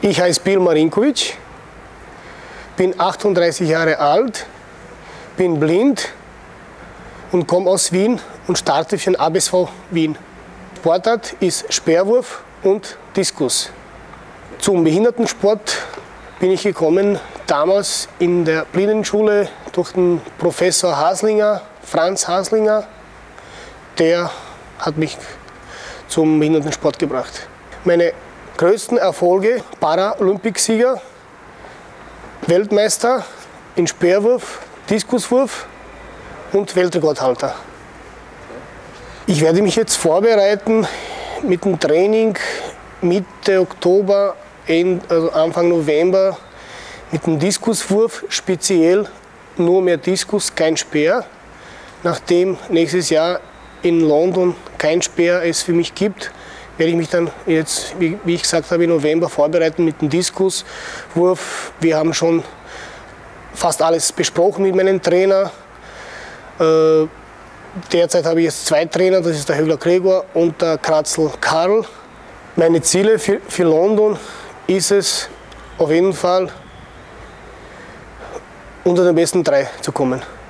Ich heiße Bill Marinkovic, bin 38 Jahre alt, bin blind und komme aus Wien und starte für den ABSV Wien. Sportart ist Speerwurf und Diskus. Zum Behindertensport bin ich gekommen, damals in der Blindenschule durch den Professor Haslinger, Franz Haslinger. Der hat mich zum Behindertensport gebracht. Meine größten Erfolge: Paralympicsieger, Weltmeister in Speerwurf, Diskuswurf und Weltrekordhalter. Ich werde mich jetzt vorbereiten mit dem Training Mitte Oktober, also Anfang November mit dem Diskuswurf, speziell nur mehr Diskus, kein Speer. Nachdem nächstes Jahr in London kein Speer es für mich gibt, werde ich mich dann jetzt, wie ich gesagt habe, im November vorbereiten mit dem Diskuswurf. Wir haben schon fast alles besprochen mit meinem Trainer. Derzeit habe ich jetzt 2 Trainer, das ist der Högler Gregor und der Kratzl Karl. Meine Ziele für London ist es auf jeden Fall, unter den besten 3 zu kommen.